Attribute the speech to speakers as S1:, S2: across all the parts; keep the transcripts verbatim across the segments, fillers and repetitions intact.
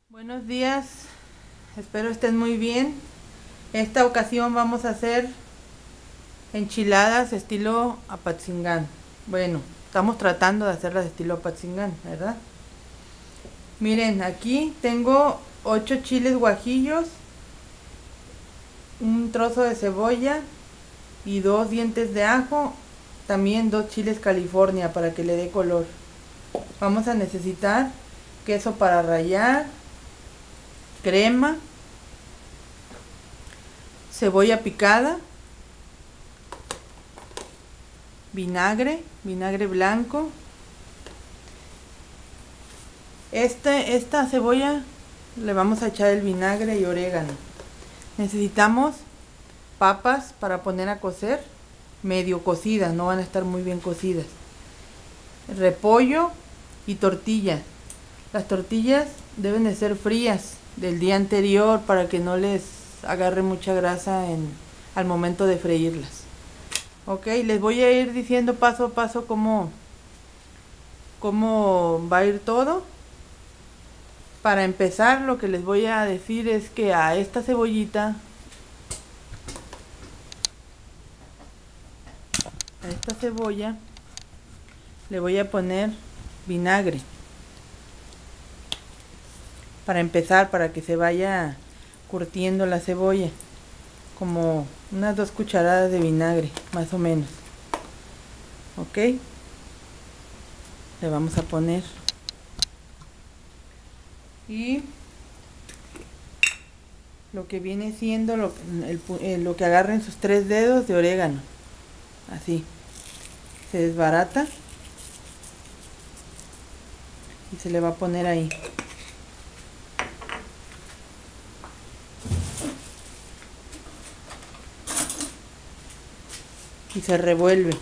S1: Buenos días, espero estén muy bien. Esta ocasión vamos a hacer enchiladas estilo Apatzingán. Bueno, estamos tratando de hacerlas estilo Apatzingán, ¿verdad? Miren, aquí tengo ocho chiles guajillos, un trozo de cebolla y dos dientes de ajo, también dos chiles California para que le dé color. Vamos a necesitar queso para rallar, crema, cebolla picada, vinagre, vinagre blanco. Este, esta cebolla le vamos a echar el vinagre y orégano. Necesitamos papas para poner a cocer, medio cocidas, no van a estar muy bien cocidas. Repollo y tortillas. Las tortillas deben de ser frías del día anterior para que no les agarre mucha grasa en, al momento de freírlas. Ok, les voy a ir diciendo paso a paso cómo, cómo va a ir todo. Para empezar, lo que les voy a decir es que a esta cebollita, a esta cebolla, le voy a poner vinagre. Para empezar, para que se vaya curtiendo la cebolla, como unas dos cucharadas de vinagre, más o menos. Ok, le vamos a poner. Y lo que viene siendo lo, el, el, lo que agarren sus tres dedos de orégano, así se desbarata y se le va a poner ahí. Y se revuelve.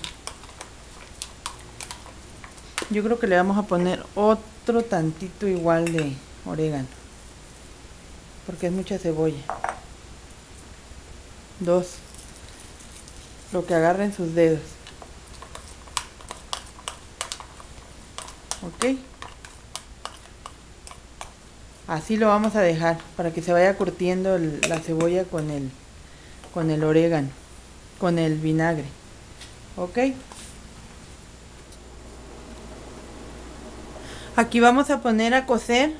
S1: Yo creo que le vamos a poner otro tantito igual de orégano, porque es mucha cebolla. Dos, lo que agarren sus dedos. Ok, así lo vamos a dejar para que se vaya curtiendo el, la cebolla con el con el orégano, con el vinagre. Ok, aquí vamos a poner a cocer,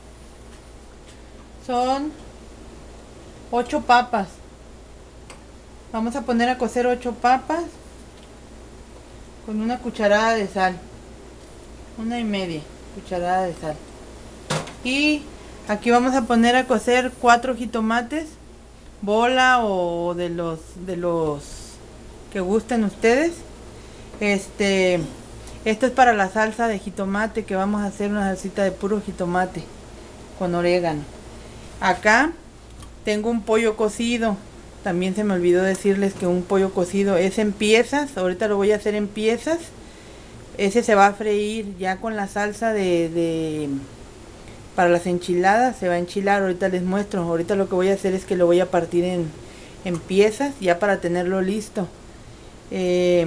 S1: son ocho papas. Vamos a poner a cocer ocho papas con una cucharada de sal, una y media cucharada de sal. Y aquí vamos a poner a cocer cuatro jitomates, bola o de los de los que gusten ustedes. Este, esto es para la salsa de jitomate, que vamos a hacer una salsita de puro jitomate con orégano. Acá tengo un pollo cocido. También se me olvidó decirles que un pollo cocido es en piezas. Ahorita lo voy a hacer en piezas. Ese se va a freír ya con la salsa de, de para las enchiladas. Se va a enchilar, ahorita les muestro. Ahorita lo que voy a hacer es que lo voy a partir en, en piezas ya para tenerlo listo. Eh,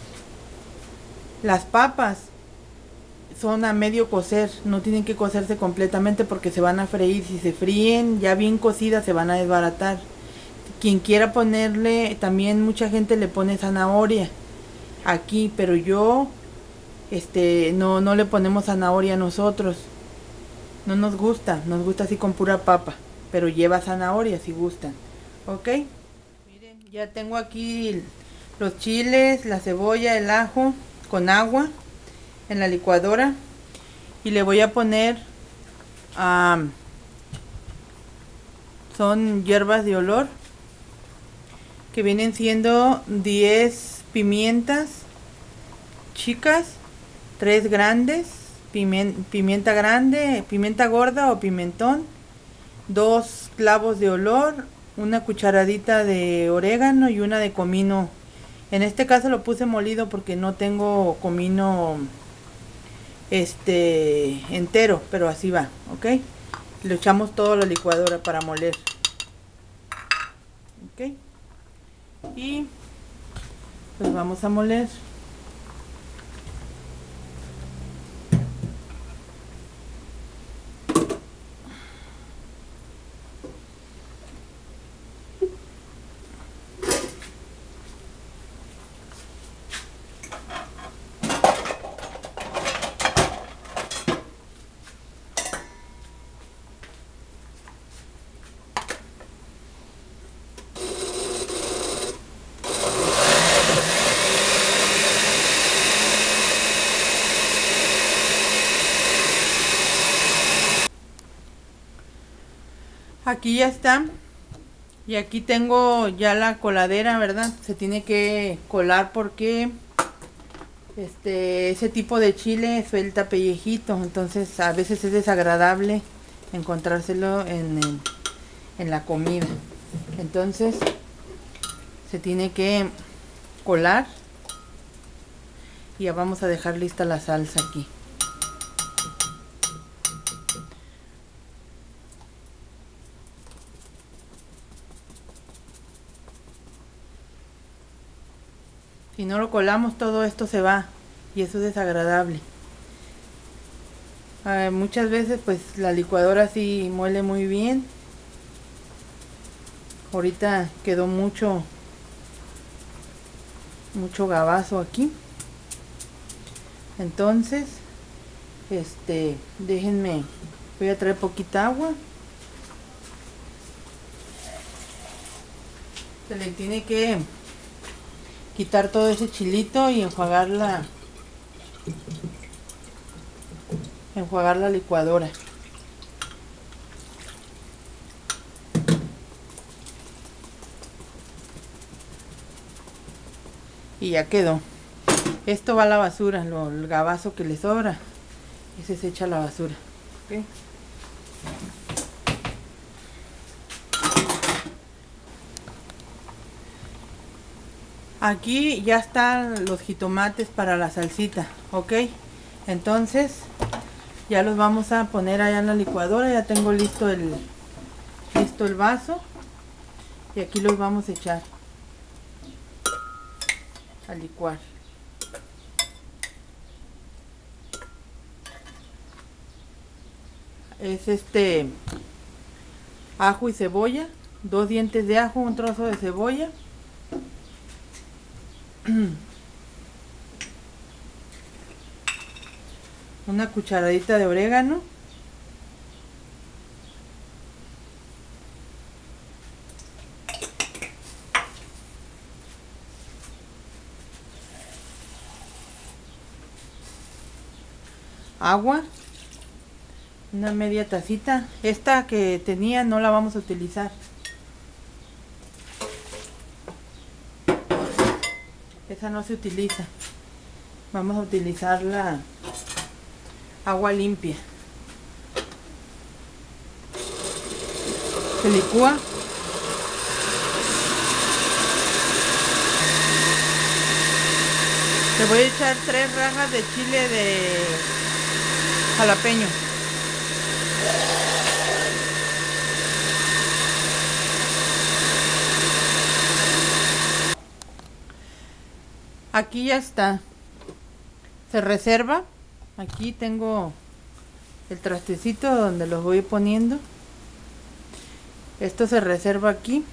S1: las papas son a medio cocer, no tienen que cocerse completamente porque se van a freír. Si se fríen ya bien cocidas se van a desbaratar. Quien quiera ponerle, también mucha gente le pone zanahoria aquí, pero yo este no, no le ponemos zanahoria a nosotros. No nos gusta, nos gusta así con pura papa, pero lleva zanahoria si gustan. Ok, miren, ya tengo aquí los chiles, la cebolla, el ajo con agua en la licuadora. Y le voy a poner um, son hierbas de olor, que vienen siendo diez pimientas chicas, tres grandes, pimienta, pimienta grande, pimienta gorda o pimentón, dos clavos de olor, una cucharadita de orégano y una de comino. En este caso lo puse molido porque no tengo comino este entero, pero así va. Ok, lo echamos todo a la licuadora para moler. Ok, y pues vamos a moler. Aquí ya está. Y aquí tengo ya la coladera, ¿verdad? Se tiene que colar porque este ese tipo de chile suelta pellejito, entonces a veces es desagradable encontrárselo en, el, en la comida. Entonces se tiene que colar y ya vamos a dejar lista la salsa aquí. Si no lo colamos, todo esto se va y eso es desagradable. Eh, muchas veces pues la licuadora sí muele muy bien. Ahorita quedó mucho mucho gabazo aquí. Entonces, este, déjenme, voy a traer poquita agua. Se le tiene que quitar todo ese chilito y enjuagar la enjuagar la licuadora. Y ya quedó. Esto va a la basura, lo, el gabazo que le sobra, ese se echa a la basura. ¿Okay? Aquí ya están los jitomates para la salsita, ok. Entonces ya los vamos a poner allá en la licuadora. Ya tengo listo el listo el vaso y aquí los vamos a echar a licuar. Es este ajo y cebolla, dos dientes de ajo, un trozo de cebolla, una cucharadita de orégano, agua, una media tacita. Esta que tenía no la vamos a utilizar, esa no se utiliza, vamos a utilizar la agua limpia. Se licúa. Le voy a echar tres rajas de chile de jalapeño. Aquí ya está. Se reserva. Aquí tengo el trastecito donde los voy poniendo. Esto se reserva aquí.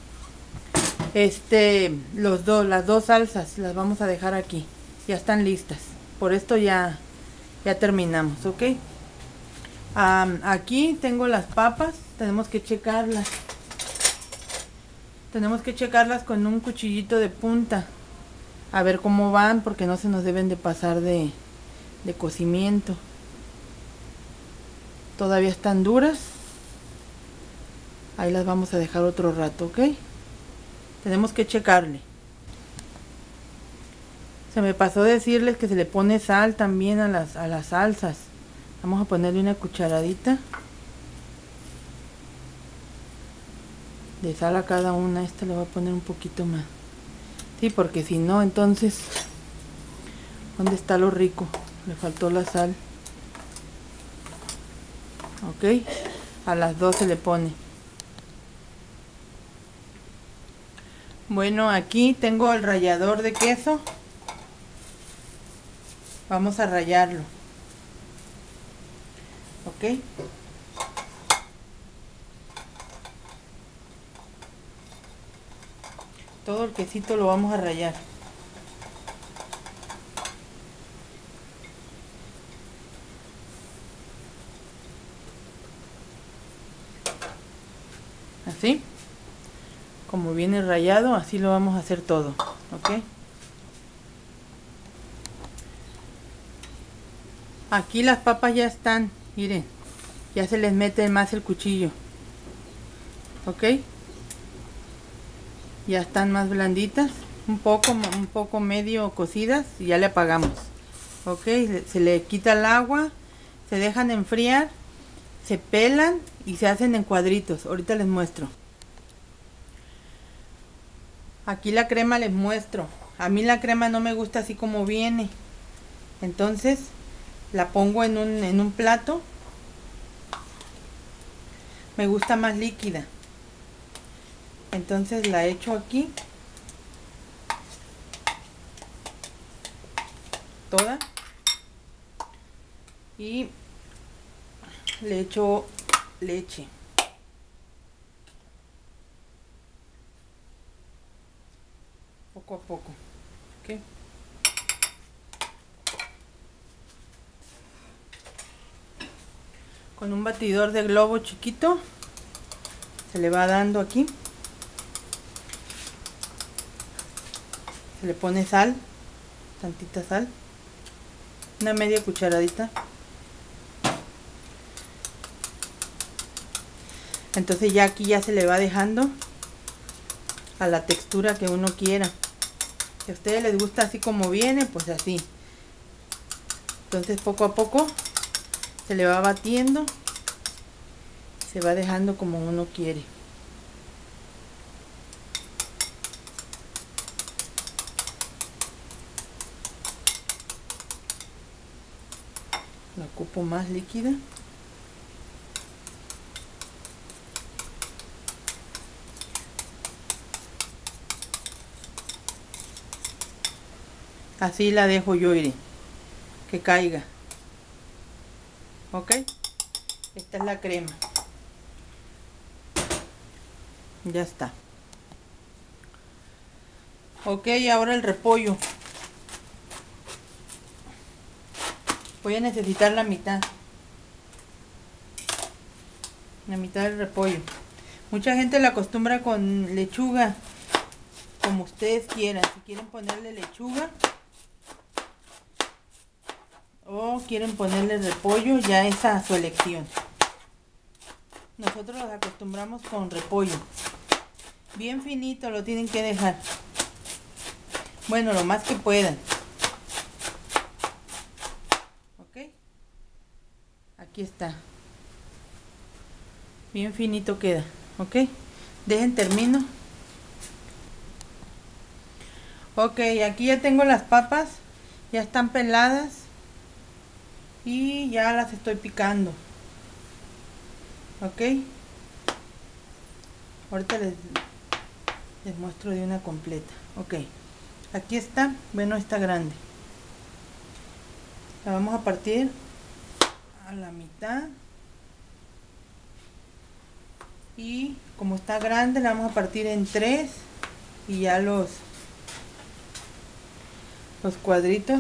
S1: Este, los dos, las dos salsas las vamos a dejar aquí. Ya están listas. Por esto ya, ya terminamos, ¿ok? Um, aquí tengo las papas. Tenemos que checarlas. Tenemos que checarlas con un cuchillito de punta. A ver cómo van, porque no se nos deben de pasar de, de cocimiento. Todavía están duras. Ahí las vamos a dejar otro rato, ¿ok? Tenemos que checarle. Se me pasó decirles que se le pone sal también a las, a las salsas. Vamos a ponerle una cucharadita de sal a cada una. Esta le voy a poner un poquito más. Sí, porque si no, entonces, ¿dónde está lo rico? Le faltó la sal. Ok, a las dos se le pone. Bueno, aquí tengo el rallador de queso. Vamos a rallarlo. Ok. Todo el quesito lo vamos a rallar. Así. Como viene rallado, así lo vamos a hacer todo. Ok. Aquí las papas ya están. Miren. Ya se les mete más el cuchillo. Ok, ya están más blanditas, un poco un poco medio cocidas, y ya le apagamos. Ok, se le quita el agua, se dejan enfriar, se pelan y se hacen en cuadritos. Ahorita les muestro. Aquí la crema les muestro. A mí la crema no me gusta así como viene, entonces la pongo en un, en un plato. Me gusta más líquida, entonces la echo aquí toda y le echo leche. Poco a poco. ¿Okay? Con un batidor de globo chiquito se le va dando aquí. Se le pone sal, tantita sal, una media cucharadita. Entonces ya aquí ya se le va dejando a la textura que uno quiera. Si a ustedes les gusta así como viene, pues así. Entonces poco a poco se le va batiendo, se va dejando como uno quiere. La ocupo más líquida. Así la dejo yo, iré, que caiga. Ok, esta es la crema. Ya está. Ok, ahora el repollo. Voy a necesitar la mitad. La mitad del repollo. Mucha gente la acostumbra con lechuga, como ustedes quieran. Si quieren ponerle lechuga o quieren ponerle repollo, ya es a su elección. Nosotros los acostumbramos con repollo. Bien finito lo tienen que dejar. Bueno, lo más que puedan. Ok. Aquí está. Bien finito queda. Ok. Dejen termino. Ok, aquí ya tengo las papas. Ya están peladas. Y ya las estoy picando. Ok. Ahorita les, les muestro de una completa. Ok. Aquí está. Bueno, está grande. La vamos a partir a la mitad. Y como está grande, la vamos a partir en tres. Y ya los, los cuadritos.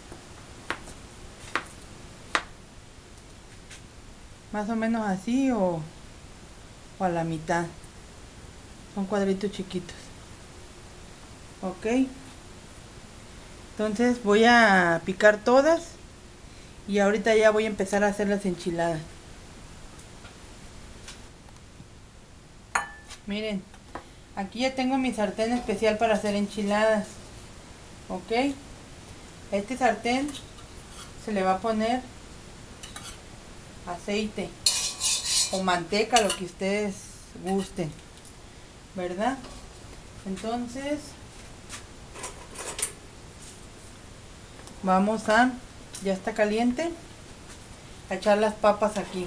S1: Más o menos así o, o a la mitad. Son cuadritos chiquitos. Ok. Entonces voy a picar todas. Y ahorita ya voy a empezar a hacer las enchiladas. Miren. Aquí ya tengo mi sartén especial para hacer enchiladas. Ok. A este sartén se le va a poner aceite o manteca, lo que ustedes gusten, ¿verdad? Entonces vamos a, ya está caliente, a echar las papas aquí.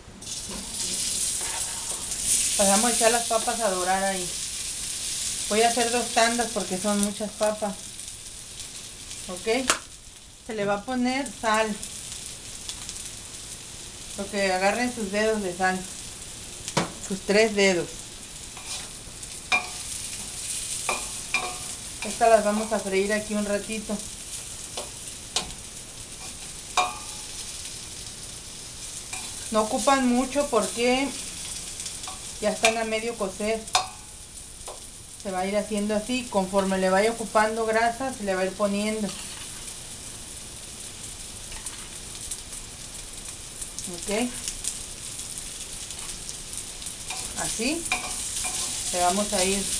S1: Pasamos a echar las papas a dorar ahí. Voy a hacer dos tandas porque son muchas papas. Ok. Se le va a poner sal. Lo que agarren sus dedos de sal. Sus tres dedos. Estas las vamos a freír aquí un ratito. No ocupan mucho porque ya están a medio cocer. Se va a ir haciendo así. Conforme le vaya ocupando grasa, se le va a ir poniendo. Ok. Así. Le vamos a ir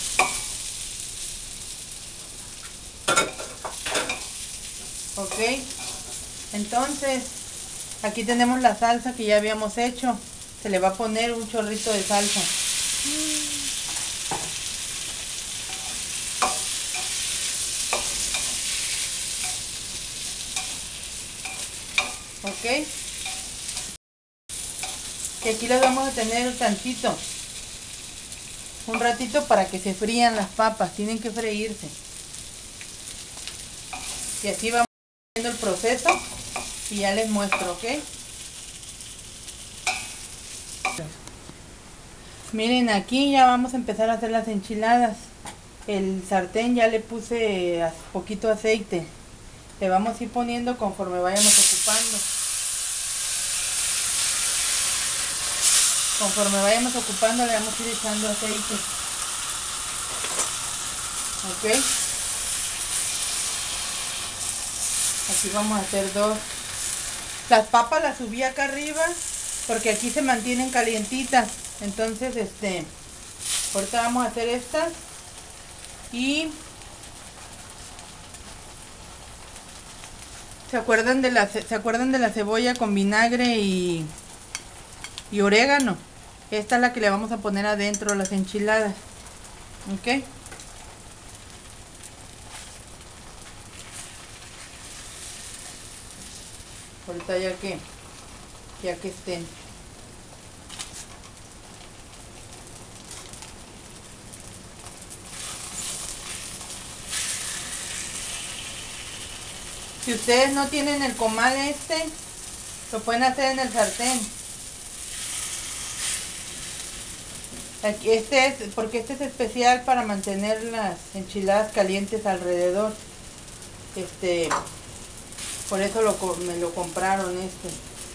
S1: ok. Entonces aquí tenemos la salsa que ya habíamos hecho. Se le va a poner un chorrito de salsa. Ok. Y aquí las vamos a tener tantito. Un ratito para que se frían las papas. Tienen que freírse. Y así vamos haciendo el proceso. Y ya les muestro, ¿ok? Miren, aquí ya vamos a empezar a hacer las enchiladas. El sartén ya le puse poquito aceite. Le vamos a ir poniendo conforme vayamos ocupando. Conforme vayamos ocupando le vamos a ir echando aceite. Ok. Aquí vamos a hacer dos. Las papas las subí acá arriba porque aquí se mantienen calientitas. Entonces, este, ahorita vamos a hacer estas. Y ¿se acuerdan de la, se acuerdan de la cebolla con vinagre y, y orégano? Esta es la que le vamos a poner adentro a las enchiladas. Ok. Ahorita ya que, ya que estén. Si ustedes no tienen el comal este, lo pueden hacer en el sartén. Aquí este es, porque este es especial para mantener las enchiladas calientes alrededor. Este, por eso lo, me lo compraron este.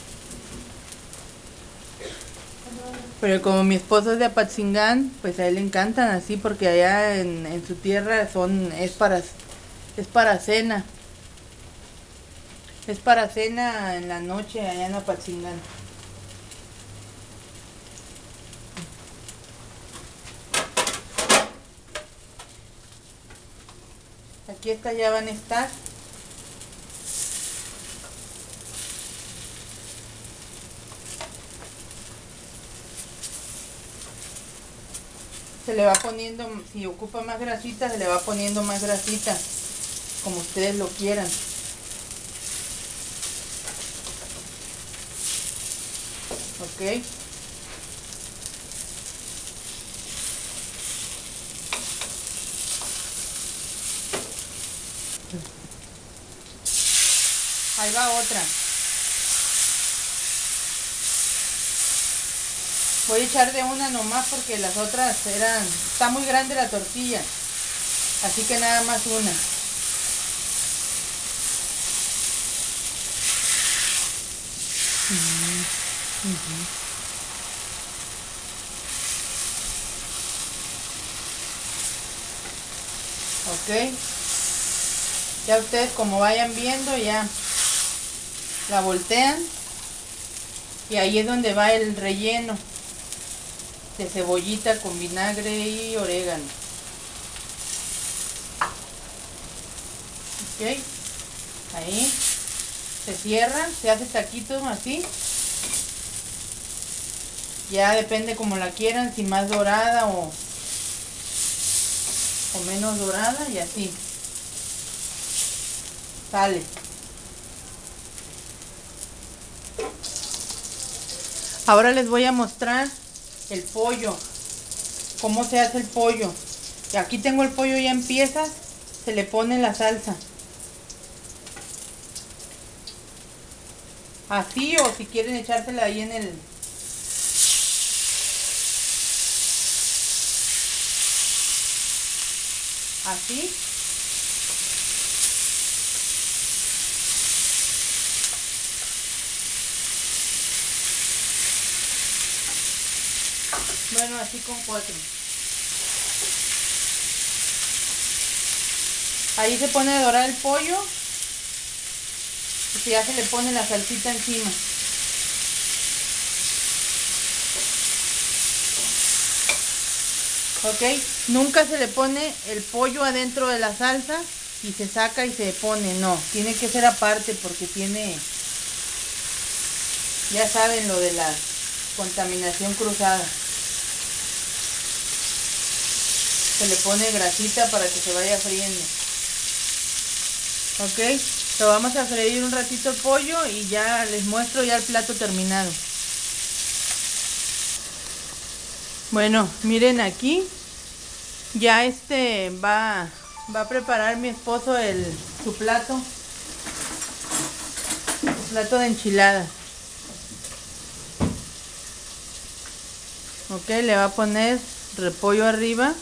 S1: Pero como mi esposo es de Apatzingán, pues a él le encantan así porque allá en, en su tierra son, es para, es para cena. Es para cena en la noche allá en Apatzingán. Aquí estas ya van a estar. Se le va poniendo, si ocupa más grasita, se le va poniendo más grasita, como ustedes lo quieran. Ok. Ahí va otra. Voy a echar de una nomás porque las otras eran, está muy grande la tortilla, así que nada más una. Uh-huh. Uh-huh. Ok. Ya ustedes como vayan viendo ya la voltean y ahí es donde va el relleno de cebollita con vinagre y orégano. Ok, ahí se cierra, se hace taquitos así. Ya depende como la quieran, si más dorada o, o menos dorada y así. Sale. Ahora les voy a mostrar el pollo, cómo se hace el pollo. Y aquí tengo el pollo ya en piezas, se le pone la salsa. Así o si quieren echársela ahí en el... Así. Bueno, así con cuatro. Ahí se pone a dorar el pollo. Y ya se le pone la salsita encima. Ok, nunca se le pone el pollo adentro de la salsa y se saca y se pone, no, tiene que ser aparte porque tiene, ya saben lo de la contaminación cruzada. Se le pone grasita para que se vaya friendo. Ok, lo vamos a freír un ratito el pollo y ya les muestro ya el plato terminado. Bueno, miren aquí, ya este va, va a preparar mi esposo el, su plato, su plato de enchiladas. Ok, le va a poner repollo arriba.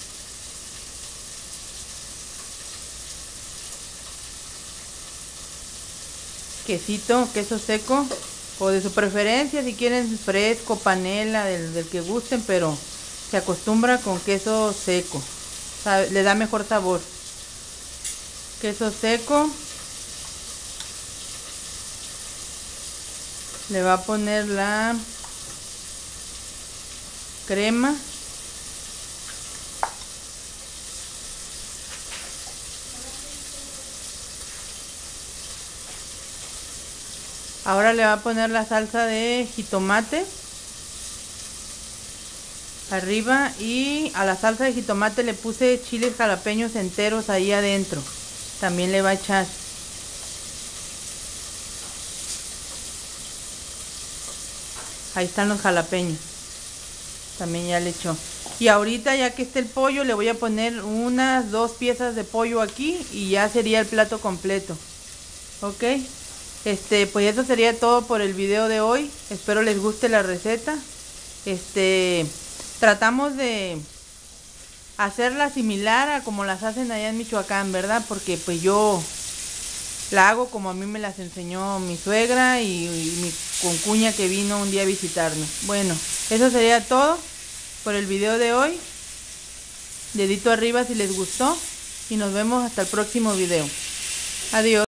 S1: Quesito, queso seco, o de su preferencia, si quieren fresco, panela, del, del que gusten, pero se acostumbra con queso seco, sabe, le da mejor sabor. Queso seco, le va a poner la crema, ahora le va a poner la salsa de jitomate arriba, y a la salsa de jitomate le puse chiles jalapeños enteros ahí adentro, también le va a echar. Ahí están los jalapeños, también ya le echó. Y ahorita, ya que esté el pollo, le voy a poner unas dos piezas de pollo aquí y ya sería el plato completo. Ok, este pues eso sería todo por el video de hoy. Espero les guste la receta. Este tratamos de hacerla similar a como las hacen allá en Michoacán, ¿verdad? Porque pues yo la hago como a mí me las enseñó mi suegra y, y mi concuña que vino un día a visitarnos. Bueno, eso sería todo por el video de hoy. Dedito arriba si les gustó y nos vemos hasta el próximo video. Adiós.